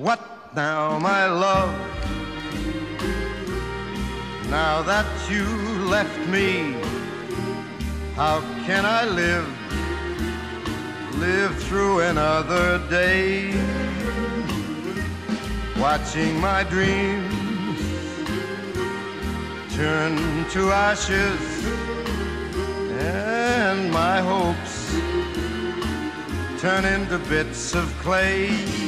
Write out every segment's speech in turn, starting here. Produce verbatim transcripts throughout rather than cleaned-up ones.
What now, my love? Now that you left me, how can I live, live through another day? Watching my dreams turn to ashes and my hopes turn into bits of clay.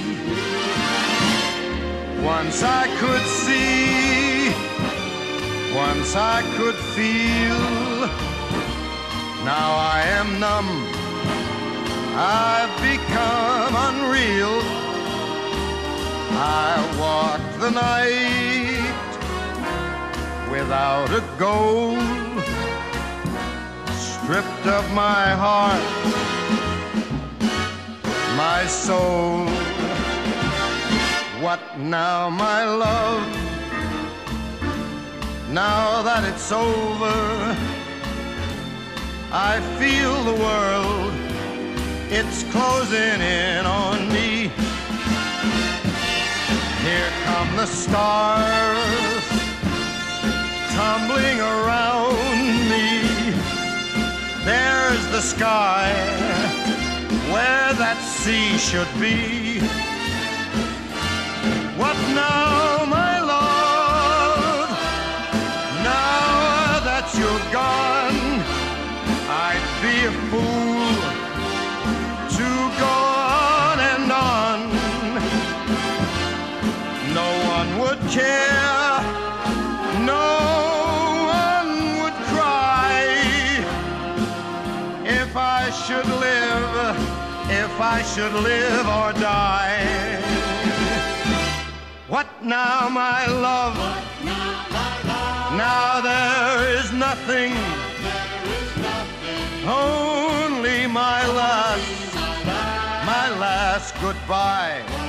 Once I could see, once I could feel, now I am numb, I've become unreal. I walk the night without a goal, stripped of my heart, my soul. What now, my love? Now that it's over, I feel the world, it's closing in on me. Here come the stars tumbling around me. There's the sky where that sea should be. What now, my love? Now that you're gone, I'd be a fool to go on and on. No one would care, no one would cry if I should live, if I should live or die. What now, my love? What now, my love? Now there is nothing, There is nothing, only my last, my last my last goodbye.